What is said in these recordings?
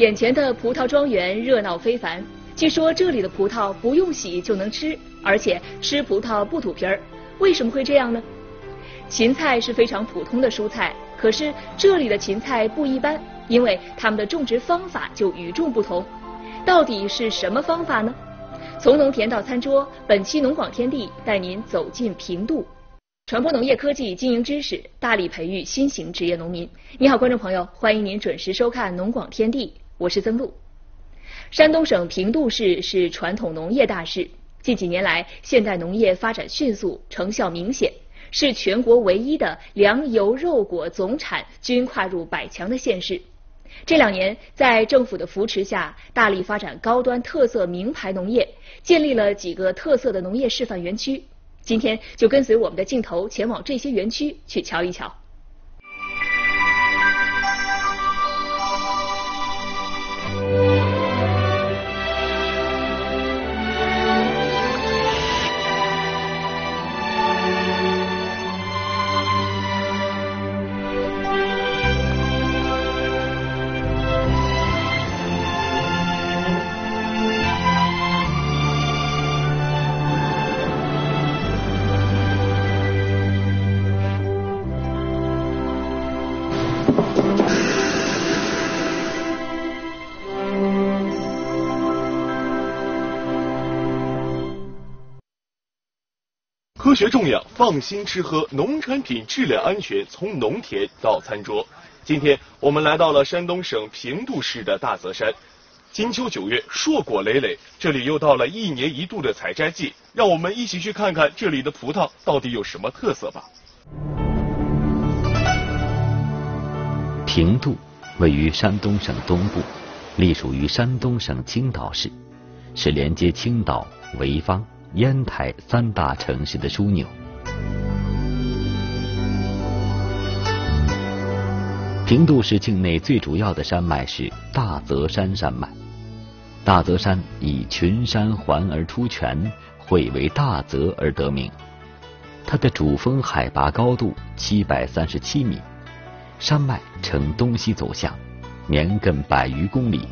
眼前的葡萄庄园热闹非凡，据说这里的葡萄不用洗就能吃，而且吃葡萄不吐皮儿。为什么会这样呢？芹菜是非常普通的蔬菜，可是这里的芹菜不一般，因为它们的种植方法就与众不同。到底是什么方法呢？从农田到餐桌，本期农广天地带您走进平度，传播农业科技经营知识，大力培育新型职业农民。你好，观众朋友，欢迎您准时收看农广天地，我是曾璐。山东省平度市是传统农业大市，近几年来，现代农业发展迅速，成效明显，是全国唯一的粮油肉果总产均跨入100强的县市。这2年，在政府的扶持下，大力发展高端特色名牌农业，建立了几个特色的农业示范园区。今天就跟随我们的镜头前往这些园区去瞧一瞧。 科学种养，放心吃喝，农产品质量安全从农田到餐桌。今天我们来到了山东省平度市的大泽山。金秋9月，硕果累累，这里又到了1年1度的采摘季，让我们一起去看看这里的葡萄到底有什么特色吧。 平度位于山东省东部，隶属于山东省青岛市，是连接青岛、潍坊、烟台3大城市的枢纽。平度市境内最主要的山脉是大泽山山脉。大泽山以群山环而出泉，汇为大泽而得名。它的主峰海拔高度737米，山脉呈东西走向，绵亘100余公里。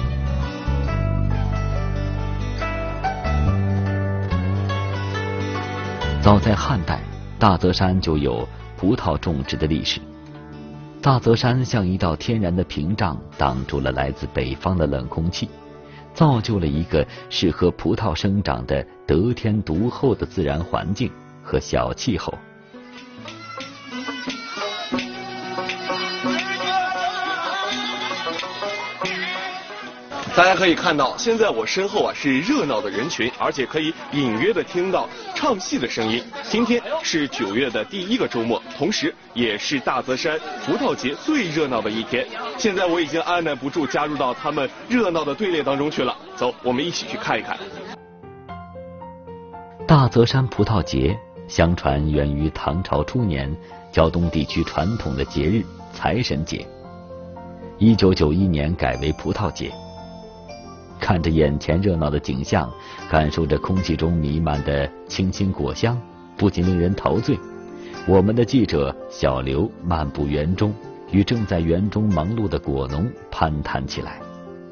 早在汉代，大泽山就有葡萄种植的历史。大泽山像一道天然的屏障，挡住了来自北方的冷空气，造就了一个适合葡萄生长的得天独厚的自然环境和小气候。 大家可以看到，现在我身后是热闹的人群，而且可以隐约的听到唱戏的声音。今天是9月的第1个周末，同时也是大泽山葡萄节最热闹的一天。现在我已经按捺不住，加入到他们热闹的队列当中去了。走，我们一起去看一看。 大泽山葡萄节相传源于唐朝初年胶东地区传统的节日财神节，1991年改为葡萄节。看着眼前热闹的景象，感受着空气中弥漫的清新果香，不仅令人陶醉。我们的记者小刘漫步园中，与正在园中忙碌的果农攀谈起来。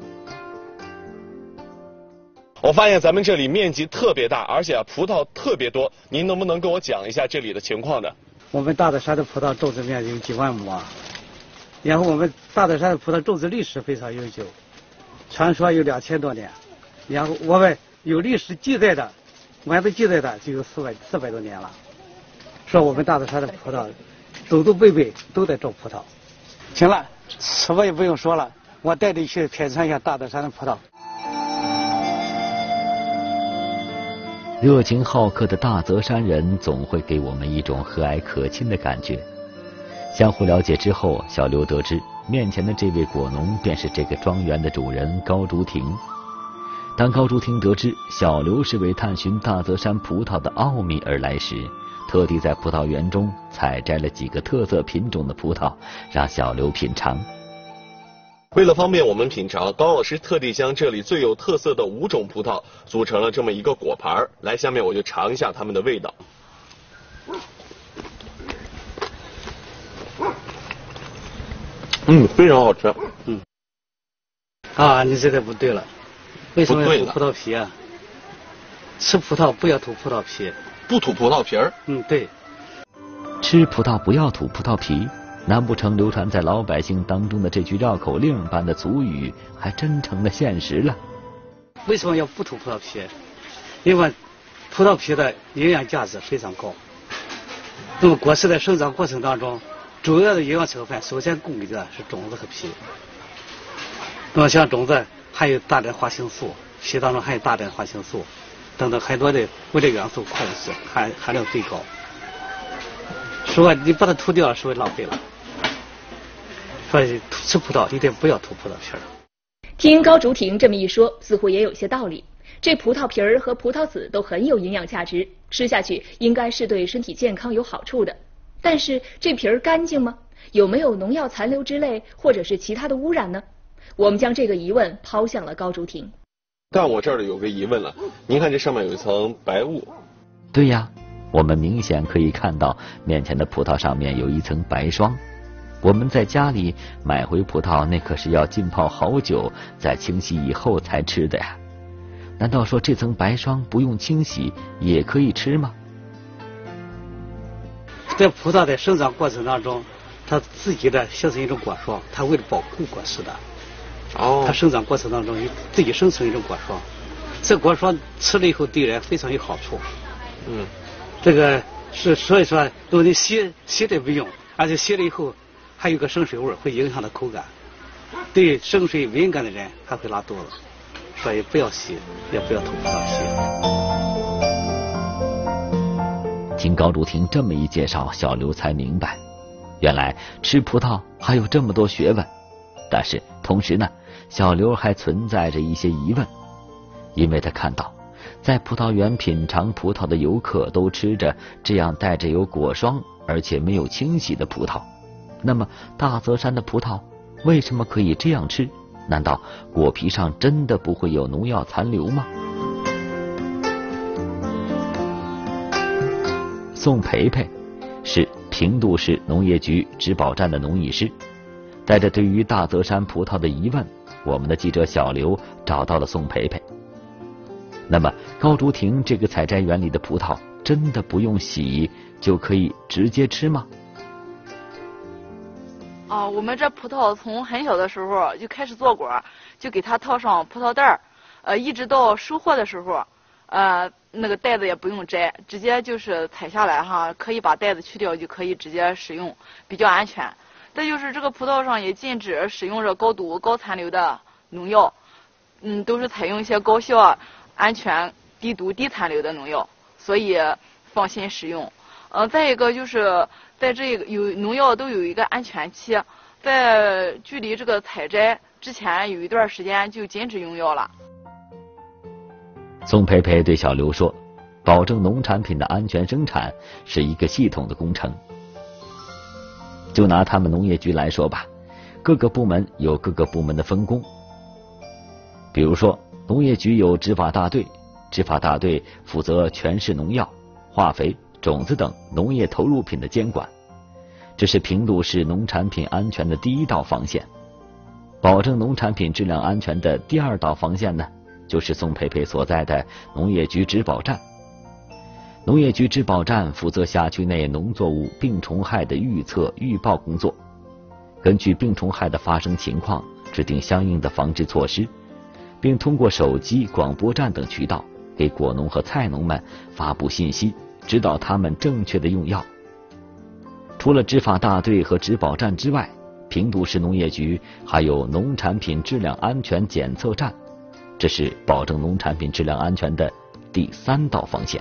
我发现咱们这里面积特别大，而且葡萄特别多，您能不能跟我讲一下这里的情况呢？ 我们大泽山的葡萄种植面积有几万亩啊，然后我们大泽山的葡萄种植历史非常悠久，传说有2000多年，然后我们有历史记载的，文字记载的就有400多年了。说我们大泽山的葡萄，祖祖辈辈都在种葡萄。行了，什么也不用说了，我带你去品尝一下大泽山的葡萄。 热情好客的大泽山人总会给我们一种和蔼可亲的感觉。相互了解之后，小刘得知面前的这位果农便是这个庄园的主人高竹亭。当高竹亭得知小刘是为探寻大泽山葡萄的奥秘而来时，特地在葡萄园中采摘了几个特色品种的葡萄，让小刘品尝。 为了方便我们品尝，高老师特地将这里最有特色的5种葡萄组成了这么一个果盘。来，下面我就尝一下它们的味道。非常好吃。 啊，你这个不对了。为什么要吐葡萄皮啊？吃葡萄不要吐葡萄皮。 不吐葡萄皮儿？ 对。 吃葡萄不要吐葡萄皮，难不成流传在老百姓当中的这句绕口令般的俗语还真成了现实了？ 为什么要不吐葡萄皮？因为葡萄皮的营养价值非常高。那么果实在生长过程当中，主要的营养成分首先供给的是种子和皮。那么像种子含有大量花青素，皮当中含有大量花青素等等很多的微量元素矿物质含量最高。说你把它吐掉了，是不是浪费了？所以吃葡萄一定不要吐葡萄皮儿。 听高竹婷这么一说，似乎也有些道理。这葡萄皮儿和葡萄籽都很有营养价值，吃下去应该是对身体健康有好处的。但是这皮儿干净吗？有没有农药残留之类，或者是其他的污染呢？我们将这个疑问抛向了高竹婷。 但我这儿有个疑问了，您看这上面有一层白雾。 对呀，我们明显可以看到面前的葡萄上面有一层白霜。我们在家里买回葡萄，那可是要浸泡好久，再清洗以后才吃的呀。难道说这层白霜不用清洗也可以吃吗？ 这葡萄在生长过程当中，它自己的形成一种果霜，它为了保护果实的。它生长过程当中自己生成一种果霜，这果霜吃了以后对人非常有好处。这个是所以说，如果你洗的不用，而且洗了以后还有个生水味，会影响它口感。对生水敏感的人还会拉肚子，所以不要洗，也不要吐葡萄皮。 听高竹婷这么一介绍，小刘才明白，原来吃葡萄还有这么多学问。但是同时呢，小刘还存在着一些疑问，因为他看到在葡萄园品尝葡萄的游客都吃着这样带着有果霜而且没有清洗的葡萄，那么大泽山的葡萄为什么可以这样吃？难道果皮上真的不会有农药残留吗？宋培培是平度市农业局植保站的农艺师，带着对于大泽山葡萄的疑问，我们的记者小刘找到了宋培培。那么高竹婷这个采摘园里的葡萄真的不用洗就可以直接吃吗？ 我们这葡萄从很小的时候就开始做果，就给它套上葡萄袋一直到收获的时候，那个袋子也不用摘，直接就是采下来哈，可以把袋子去掉就可以直接使用，比较安全。再就是这个葡萄上也禁止使用着高毒高残留的农药，都是采用一些高效、安全、低毒低残留的农药，所以放心使用。再一个就是在这个有农药都有一个安全期，在距离这个采摘之前有一段时间就禁止用药了。 宋培培对小刘说，保证农产品的安全生产是一个系统的工程。就拿他们农业局来说吧，各个部门有各个部门的分工。比如说农业局有执法大队，执法大队负责全市农药、化肥、种子等农业投入品的监管，这是平度市农产品安全的第一道防线。保证农产品质量安全的第二道防线呢，就是宋培培所在的农业局植保站。农业局植保站负责辖区内农作物病虫害的预测预报工作，根据病虫害的发生情况制定相应的防治措施，并通过手机、广播站等渠道给果农和菜农们发布信息，指导他们正确的用药。除了执法大队和植保站之外，平度市农业局还有农产品质量安全检测站，这是保证农产品质量安全的第三道防线。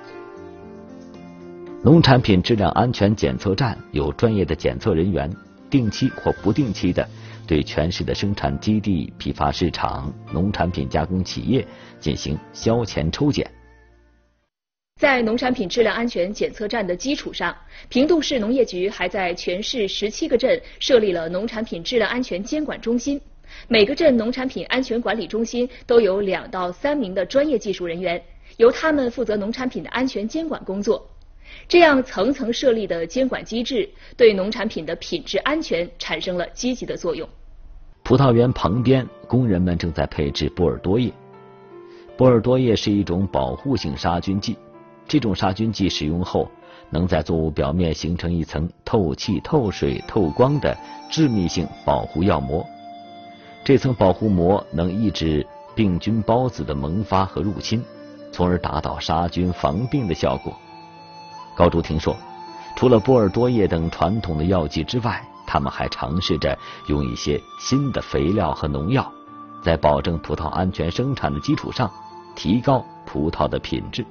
农产品质量安全检测站有专业的检测人员，定期或不定期的对全市的生产基地、批发市场、农产品加工企业进行销前抽检。 在农产品质量安全检测站的基础上，平度市农业局还在全市17个镇设立了农产品质量安全监管中心，每个镇农产品安全管理中心都有2到3名的专业技术人员，由他们负责农产品的安全监管工作。这样层层设立的监管机制，对农产品的品质安全产生了积极的作用。 葡萄园旁边，工人们正在配置波尔多液。波尔多液是一种保护性杀菌剂，这种杀菌剂使用后，能在作物表面形成一层透气、透水、透光的致密性保护药膜。这层保护膜能抑制病菌孢子的萌发和入侵，从而达到杀菌防病的效果。高竹婷说，除了波尔多液等传统的药剂之外，他们还尝试着用一些新的肥料和农药，在保证葡萄安全生产的基础上，提高葡萄的品质。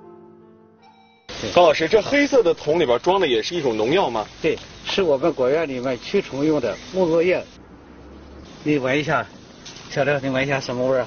高老师，这黑色的桶里边装的也是一种农药吗？ 对，是我们果园里面驱虫用的木作液。你闻一下，小刘，你闻一下什么味儿？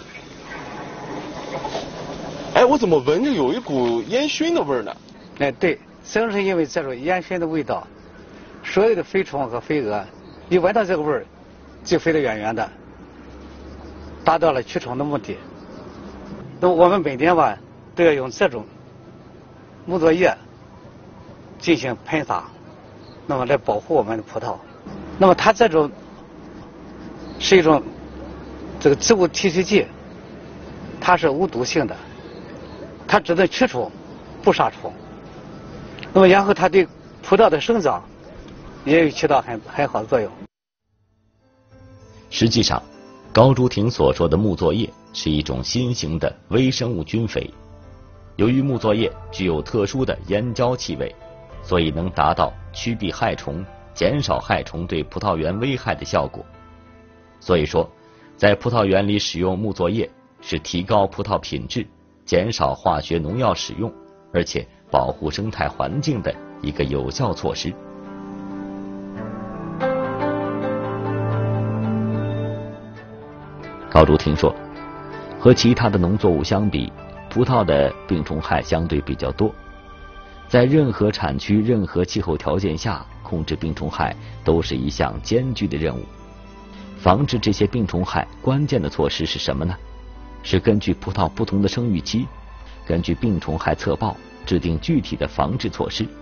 哎，我怎么闻着有一股烟熏的味儿呢？ 哎，对，正是因为这种烟熏的味道，所有的飞虫和飞蛾，一闻到这个味儿，就飞得远远的，达到了驱虫的目的。那么我们每天吧都要用这种木作液进行喷洒，那么来保护我们的葡萄。那么它这种是一种这个植物提取剂，它是无毒性的，它只能驱虫，不杀虫。那么然后它对葡萄的生长也有起到很好的作用。 实际上，高竹婷所说的木作液是一种新型的微生物菌肥。由于木作液具有特殊的烟焦气味，所以能达到驱避害虫、减少害虫对葡萄园危害的效果。所以说，在葡萄园里使用木作液是提高葡萄品质、减少化学农药使用，而且保护生态环境的一个有效措施。高竹婷说，和其他的农作物相比，葡萄的病虫害相对比较多，在任何产区、任何气候条件下，控制病虫害都是一项艰巨的任务。防治这些病虫害关键的措施是什么呢？是根据葡萄不同的生育期，根据病虫害测报，制定具体的防治措施。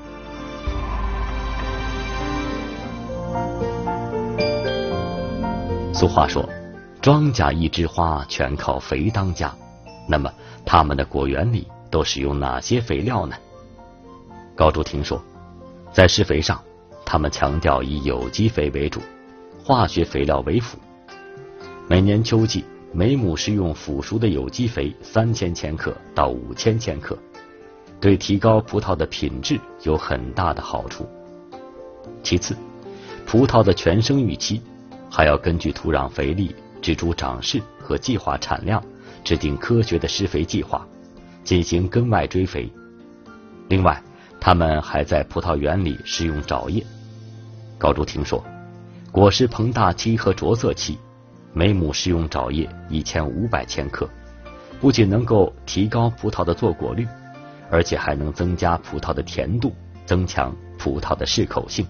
俗话说，庄稼一枝花，全靠肥当家。那么他们的果园里都使用哪些肥料呢？高竹婷说，在施肥上，他们强调以有机肥为主，化学肥料为辅。每年秋季，每亩施用腐熟的有机肥3000千克到5000千克，对提高葡萄的品质有很大的好处。其次，葡萄的全生育期还要根据土壤肥力、植株长势和计划产量，制定科学的施肥计划，进行根外追肥。另外，他们还在葡萄园里施用沼液。高竹婷说，果实膨大期和着色期，每亩施用沼液1500千克，不仅能够提高葡萄的坐果率，而且还能增加葡萄的甜度，增强葡萄的适口性。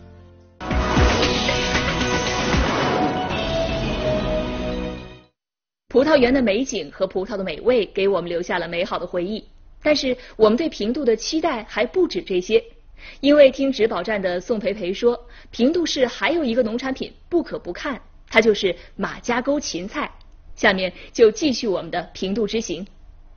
葡萄园的美景和葡萄的美味给我们留下了美好的回忆，但是我们对平度的期待还不止这些。因为听植保站的宋培培说，平度市还有一个农产品不可不看，它就是马家沟芹菜。下面就继续我们的平度之行。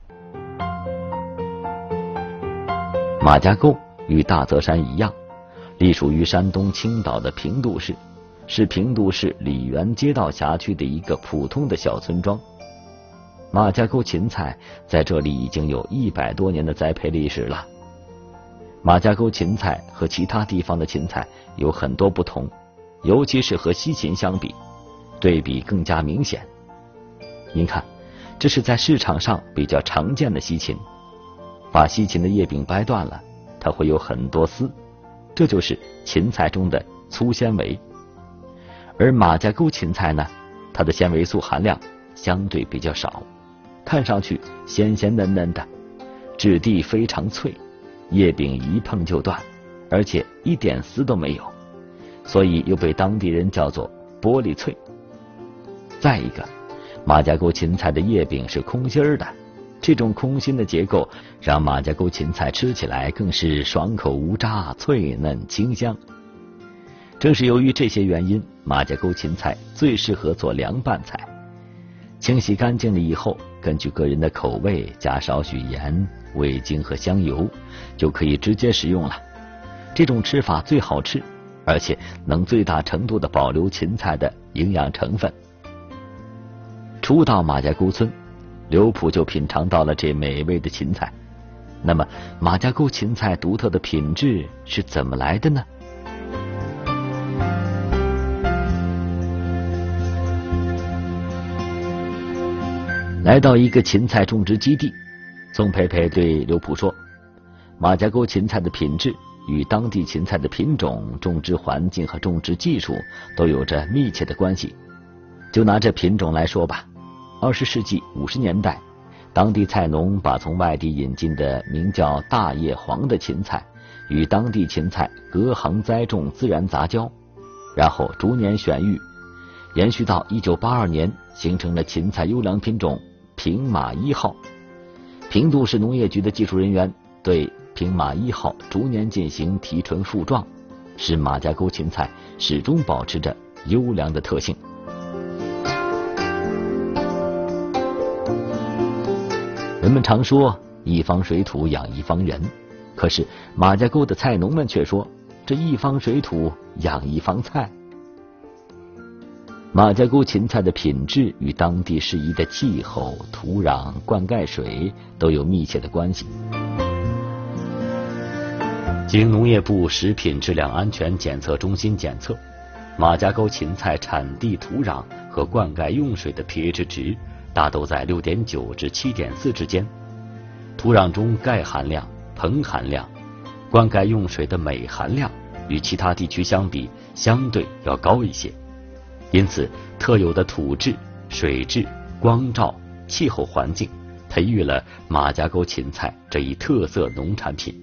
马家沟与大泽山一样，隶属于山东青岛的平度市，是平度市李园街道辖区的一个普通的小村庄。马家沟芹菜在这里已经有100多年的栽培历史了。马家沟芹菜和其他地方的芹菜有很多不同，尤其是和西芹相比，对比更加明显。您看，这是在市场上比较常见的西芹，把西芹的叶柄掰断了，它会有很多丝，这就是芹菜中的粗纤维。而马家沟芹菜呢，它的纤维素含量相对比较少，看上去鲜鲜嫩嫩的，质地非常脆，叶柄一碰就断，而且一点丝都没有，所以又被当地人叫做玻璃脆。再一个，马家沟芹菜的叶柄是空心的，这种空心的结构让马家沟芹菜吃起来更是爽口无渣，脆嫩清香。 正是由于这些原因，马家沟芹菜最适合做凉拌菜。清洗干净了以后，根据个人的口味加少许盐、味精和香油，就可以直接食用了。这种吃法最好吃，而且能最大程度地保留芹菜的营养成分。初到马家沟村，刘普就品尝到了这美味的芹菜。那么马家沟芹菜独特的品质是怎么来的呢？来到一个芹菜种植基地，宋培培对刘普说，马家沟芹菜的品质与当地芹菜的品种、种植环境和种植技术都有着密切的关系。就拿这品种来说吧，20世纪50年代，当地菜农把从外地引进的名叫大叶黄的芹菜与当地芹菜隔行栽种，自然杂交，然后逐年选育，延续到1982年，形成了芹菜优良品种平马1号。平度市农业局的技术人员对平马1号逐年进行提纯复壮，使马家沟芹菜始终保持着优良的特性。人们常说一方水土养一方人，可是马家沟的菜农们却说这一方水土养一方菜。马家沟芹菜的品质与当地适宜的气候、土壤、灌溉水都有密切的关系。经农业部食品质量安全检测中心检测，马家沟芹菜产地土壤和灌溉用水的 pH 值大都在 6.9 至 7.4 之间，土壤中钙含量、硼含量、灌溉用水的镁含量与其他地区相比相对要高一些，因此特有的土质、水质、光照、气候环境培育了马家沟芹菜这一特色农产品。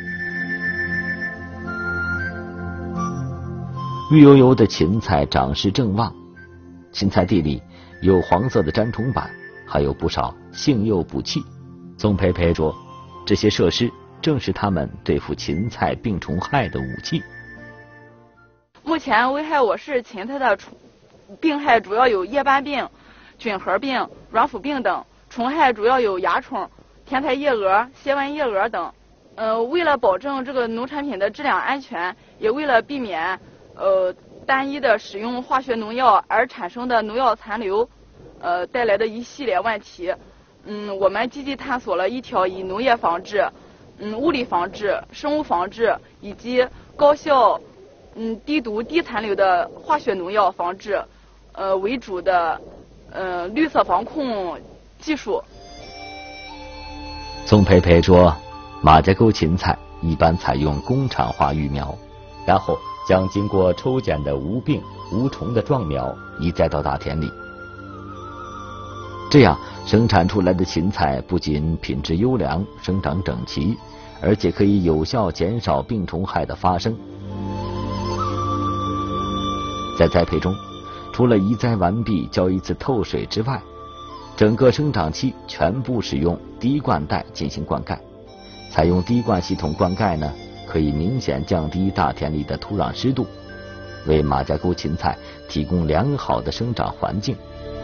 绿油油的芹菜长势正旺，芹菜地里有黄色的粘虫板，还有不少性诱补器。宋培培说，这些设施正是他们对付芹菜病虫害的武器。 目前危害我市芹菜的病害主要有叶斑病、菌核病、软腐病等，虫害主要有蚜虫、甜菜叶蛾、蝎纹叶蛾等。为了保证这个农产品的质量安全，也为了避免单一的使用化学农药而产生的农药残留带来的一系列问题，我们积极探索了一条以农业防治、物理防治、生物防治以及高效低毒低残留的化学农药防治为主的绿色防控技术。 宋培培说，马家沟芹菜一般采用工厂化育苗，然后将经过抽检的无病无虫的壮苗移栽到大田里，这样生产出来的芹菜不仅品质优良、生长整齐，而且可以有效减少病虫害的发生。在栽培中，除了移栽完毕浇一次透水之外，整个生长期全部使用滴灌带进行灌溉。采用滴灌系统灌溉呢，可以明显降低大田里的土壤湿度，为马家沟芹菜提供良好的生长环境。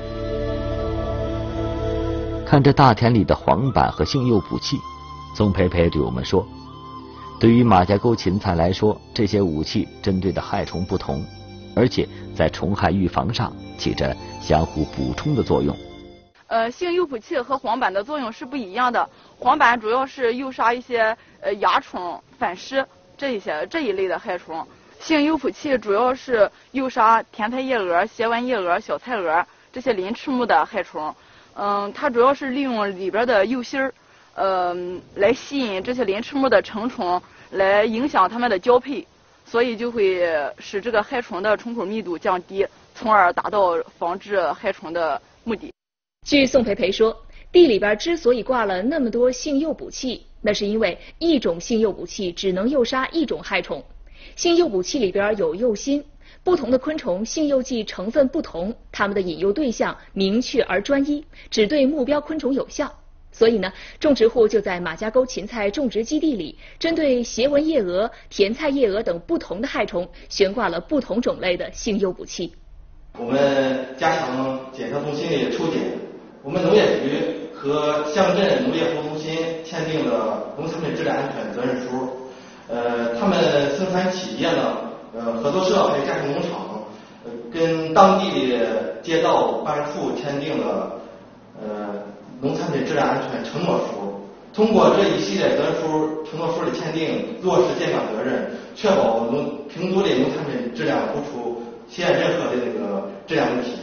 看着大田里的黄板和性诱补器，宋培培对我们说，对于马家沟芹菜来说，这些武器针对的害虫不同，而且在虫害预防上起着相互补充的作用。 性诱补器和黄板的作用是不一样的。黄板主要是诱杀一些蚜虫、反虱这一类的害虫，性诱补器主要是诱杀甜菜叶蛾、蝎纹叶蛾、小菜蛾这些鳞翅目的害虫。它主要是利用里边的幼芯来吸引这些鳞翅目的成虫，来影响它们的交配，所以就会使这个害虫的虫口密度降低，从而达到防治害虫的目的。 据宋培培说，地里边之所以挂了那么多性诱补器，那是因为一种性诱补器只能诱杀一种害虫。性诱补器里边有诱芯，不同的昆虫性诱剂成分不同，它们的引诱对象明确而专一，只对目标昆虫有效。 所以呢，种植户就在马家沟芹菜种植基地里，针对斜纹叶蛾、甜菜叶蛾等不同的害虫，悬挂了不同种类的性诱捕器。 我们加强检测中心的抽检，我们农业局和乡镇农业服务中心签订了农产品质量安全责任书。他们生产企业呢，合作社还有家庭农场，跟当地的街道办事处签订了农产品质量安全承诺书。通过这一系列责任书、承诺书的签订，落实监管责任，确保平都的农产品质量不出现任何的质量问题。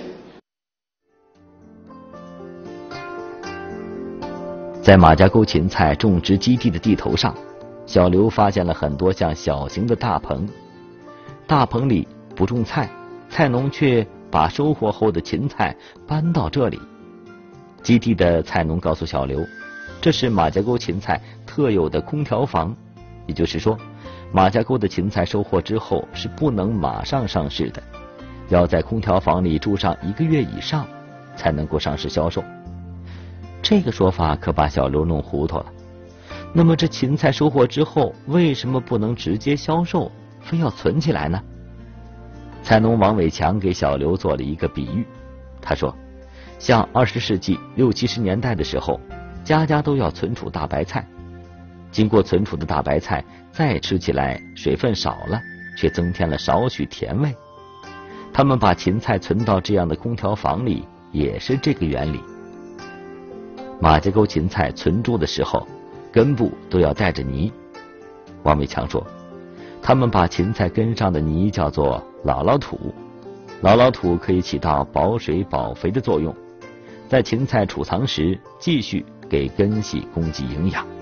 在马家沟芹菜种植基地的地头上，小刘发现了很多像小型的大棚，大棚里不种菜，菜农却把收获后的芹菜搬到这里。基地的菜农告诉小刘，这是马家沟芹菜特有的空调房，也就是说，马家沟的芹菜收获之后是不能马上上市的，要在空调房里住上1个月以上，才能够上市销售。这个说法可把小刘弄糊涂了。那么这芹菜收获之后，为什么不能直接销售，非要存起来呢？菜农王伟强给小刘做了一个比喻，他说，像20世纪60、70年代的时候，家家都要存储大白菜，经过存储的大白菜再吃起来水分少了，却增添了少许甜味。他们把芹菜存到这样的空调房里，也是这个原理。马家沟芹菜存住的时候，根部都要带着泥。王伟强说，他们把芹菜根上的泥叫做姥姥土，姥姥土可以起到保水保肥的作用，在芹菜储藏时继续给根系供给营养。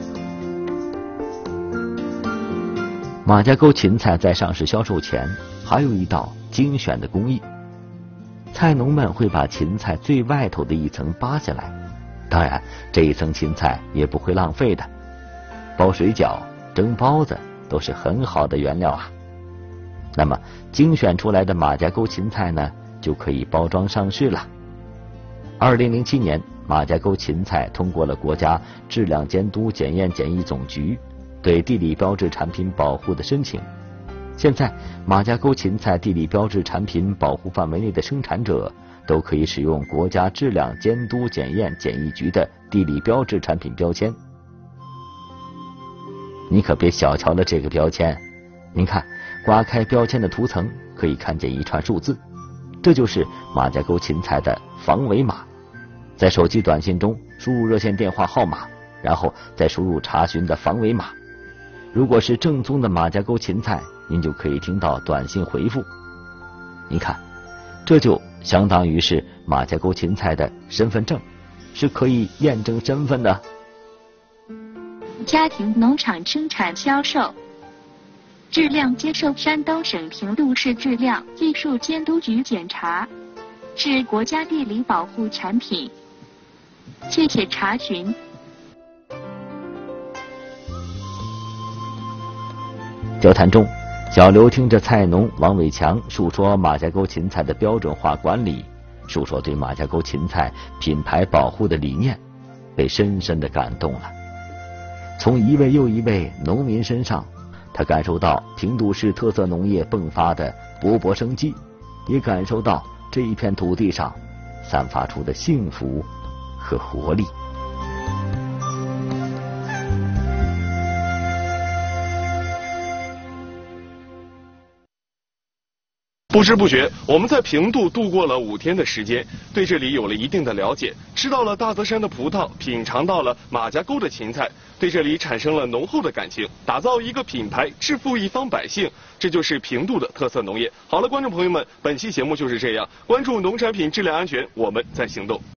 马家沟芹菜在上市销售前，还有一道精选的工艺。菜农们会把芹菜最外头的一层扒下来，当然这一层芹菜也不会浪费的，包水饺、蒸包子都是很好的原料啊。那么精选出来的马家沟芹菜呢，就可以包装上市了。2007年，马家沟芹菜通过了国家质量监督检验检疫总局对地理标志产品保护的申请。现在马家沟芹菜地理标志产品保护范围内的生产者都可以使用国家质量监督检验检疫局的地理标志产品标签。你可别小瞧了这个标签，您看，刮开标签的涂层，可以看见一串数字，这就是马家沟芹菜的防伪码。在手机短信中输入热线电话号码，然后再输入查询的防伪码。如果是正宗的马家沟芹菜，您就可以听到短信回复。您看，这就相当于是马家沟芹菜的身份证，是可以验证身份的。 家庭农场生产销售，质量接受山东省平度市质量技术监督局检查，是国家地理保护产品。谢谢查询。 交谈中，小刘听着菜农王伟强述说马家沟芹菜的标准化管理，述说对马家沟芹菜品牌保护的理念，被深深地感动了。从一位又一位农民身上，他感受到平度市特色农业迸发的勃勃生机，也感受到这一片土地上散发出的幸福和活力。 不知不觉，我们在平度度过了5天的时间，对这里有了一定的了解，吃到了大泽山的葡萄，品尝到了马家沟的芹菜，对这里产生了浓厚的感情。打造一个品牌，致富一方百姓，这就是平度的特色农业。好了，观众朋友们，本期节目就是这样，关注农产品质量安全，我们在行动。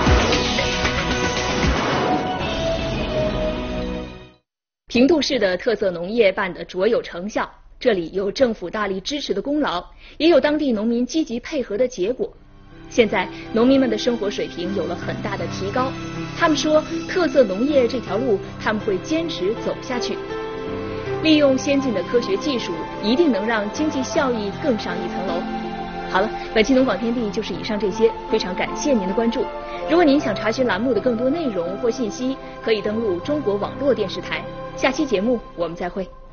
平度市的特色农业办得卓有成效。这里有政府大力支持的功劳，也有当地农民积极配合的结果。现在农民们的生活水平有了很大的提高，他们说特色农业这条路他们会坚持走下去。利用先进的科学技术，一定能让经济效益更上一层楼。 好了，本期农广天地就是以上这些，非常感谢您的关注。如果您想查询栏目的更多内容或信息，可以登录中国网络电视台。下期节目我们再会。